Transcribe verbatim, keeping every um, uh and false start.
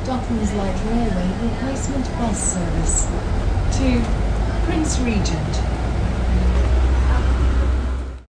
Docklands Light Railway Replacement Bus Service to Prince Regent.